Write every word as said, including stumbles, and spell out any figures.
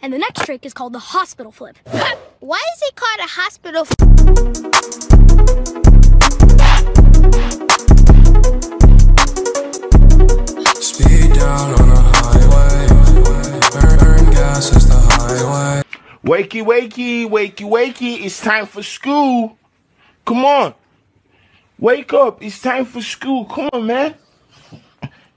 And the next trick is called the hospital flip. Why is it called a hospital flip? Speed down on the highway, burn, burn gas as the highway. Wakey, wakey, wakey, wakey, it's time for school. Come on. Wake up, it's time for school. Come on, man.